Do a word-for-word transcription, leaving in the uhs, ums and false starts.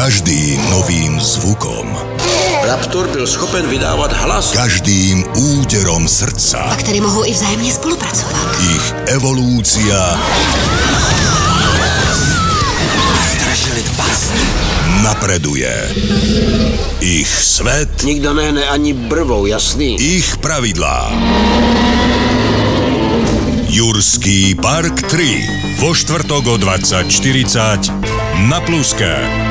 Každým novým zvukom. Raptor byl schopen vydávat hlas. Každým úderom srdca. Bakterie mohou i vzájemně spolupracovat. Ich evolúcia napreduje. Ich svet Nikdo nehne ani brvou, jasný? Ich pravidlá. Jurský park tri vo štvrtok o dvadsať štyridsať na Pluske.